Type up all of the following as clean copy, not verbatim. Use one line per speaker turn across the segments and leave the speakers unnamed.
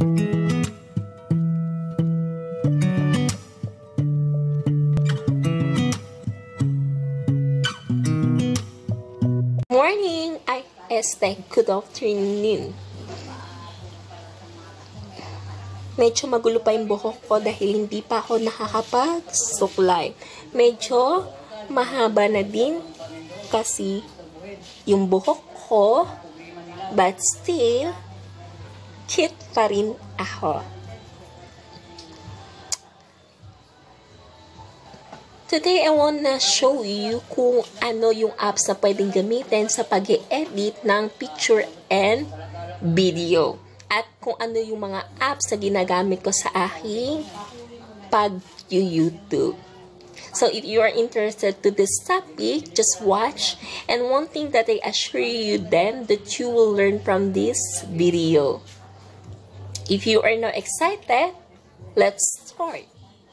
Morning! Good afternoon. Medyo magulo pa yung buhok ko dahil hindi pa ako nakakapagsuklay. Medyo mahaba na din kasi yung buhok ko, but still, cute pa rin ako. Today, I wanna show you kung ano yung apps na pwedeng gamitin sa pag-edit ng picture and video. At kung ano yung mga apps na ginagamit ko sa aking pag-YouTube. So, if you are interested to this topic, just watch. And one thing that I assure you then that you will learn from this video. If you are now excited, let's start.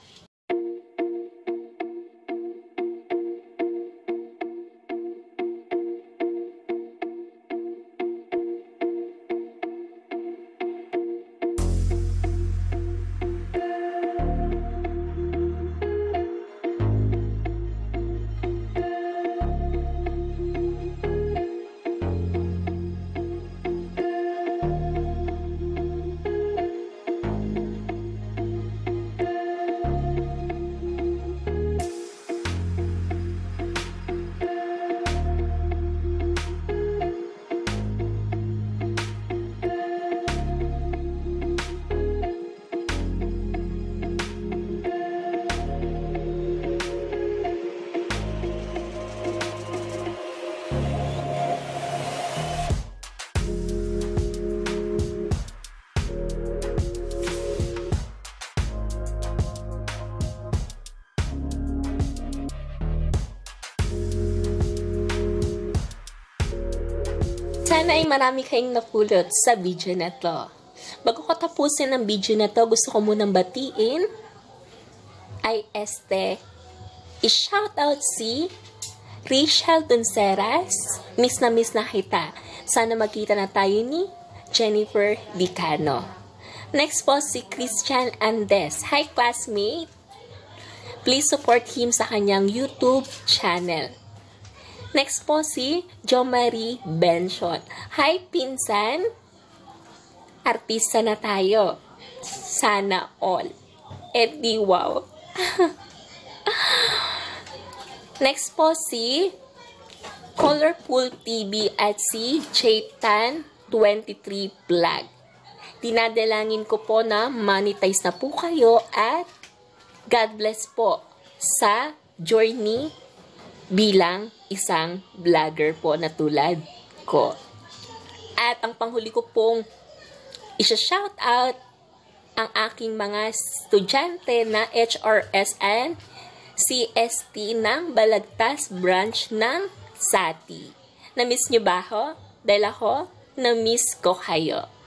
Sana ay marami kayong napulot sa video na to. Bago ko tapusin ang video na to, gusto ko munang batiin ay i-shoutout si Rachel Donceras. Miss na kita. Sana magkita na tayo ni Jennifer Licano. Next po si Christian Andes. Hi classmate! Please support him sa kanyang YouTube channel. Next po si Jo Marie Benson. Hi, pinsan! Artista na tayo. Sana all. Di wow. Next po si Colorful TV at si Jtan23 Vlog. Dinadalangin ko po na monetize na po kayo at God bless po sa journey bilang isang vlogger po na tulad ko. At ang panghuli ko pong isa-shout out ang aking mga estudyante na HRS and CST ng Balagtas branch ng SATI. Na-miss nyo ba ako? Dahil ako, na-miss ko kayo.